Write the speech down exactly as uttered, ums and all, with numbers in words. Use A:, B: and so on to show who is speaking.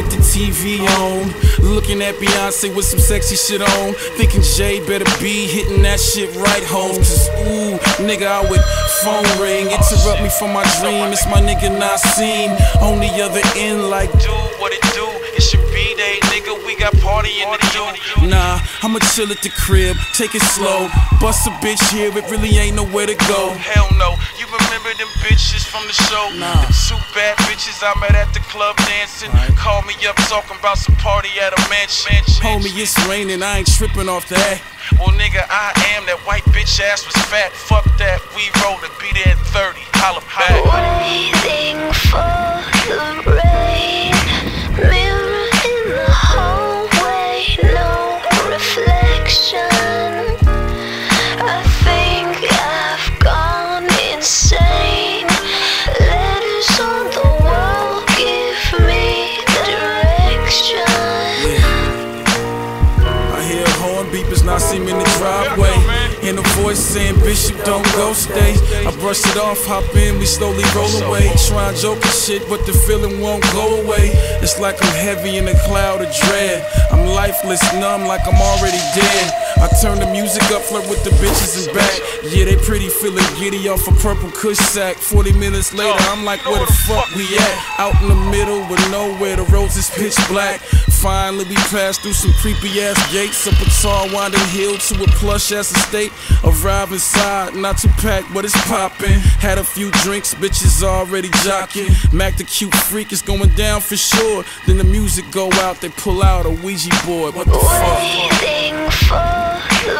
A: with the T V on, looking at Beyonce with some sexy shit on, thinking Jay better be hitting that shit right home. Cause ooh, nigga, I would phone ring, interrupt me from my dream. It's my nigga Nassim on the other end, like, dude, what it do? It's your B-day, nigga, we got party in the do. Nah, I'ma chill at the crib, take it slow. Bust a bitch here, it really ain't nowhere to go. Hell no, you remember them bitches from the show? Nah. The two bad bitches I met at the club dancing. Right. Called me up talking about some party at a mansion. Homie, it's raining, I ain't tripping off that. Well, nigga, I am. That white bitch ass was fat. Fuck that, we rollin', be there at thirty. Holla back.
B: Waiting for the rain, mirror in the hallway, no reflection. I think I've gone insane. Letters on the wall give me direction.
A: I hear horn beepers, not seem in the driveway. And a voice saying, Bishop, don't go, stay. I brush it off, hop in, we slowly roll away. Try and joke and shit, but the feeling won't go away. It's like I'm heavy in a cloud of dread. I'm lifeless, numb, like I'm already dead. I turn the music up, flirt with the bitches and back. Yeah, they pretty feeling giddy off a purple kush sack. Forty minutes later, I'm like, where the fuck we at? Out in the middle with nowhere, the roads is pitch black. Finally, we passed through some creepy ass gates, up a tall winding hill to a plush ass estate. Arrive inside, not too packed, but it's poppin'. Had a few drinks, bitches already jocking. Mac the cute freak is going down for sure. Then the music go out, they pull out a Ouija board. What the fuck?
B: Waiting for